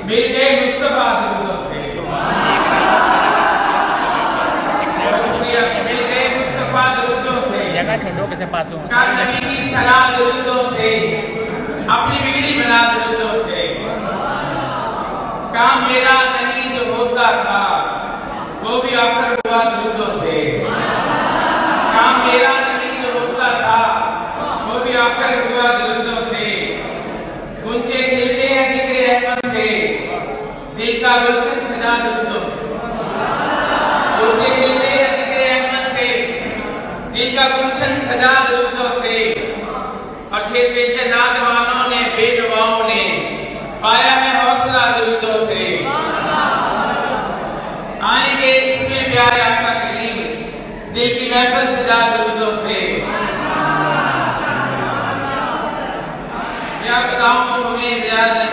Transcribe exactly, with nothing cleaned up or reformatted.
मिल गए मुस्तफा दुरूदों से, मिल गए मुस्तफा दुरूदों से, जगह छोड़ो किसे पास हो नबी की सलाह दुरूदों से, अपनी बिगड़ी बना दुरूदों से। काम मेरा नहीं जो होता था वो भी आकर हुआ दुरूदों से, काम मेरा नहीं जो होता था वो भी आकर हुआ दुरूदों से। गुंजे खिलते हैं जिक्र अहमद से, दिल का गुलशन सजा दुरूदों से। गुंजे खिलते हैं जिक्र अहमद से, दिल का गुलशन सजा दुरूदों से। और शेर पेश नादवानों ने बेनवाओं ने पाया है हौसला दुरूदों से। आएंगे इसमें प्यारे आपका करीम, दिल की महफिल सजा दुरूदों से। क्या बताऊं तुम्हें ज्यादा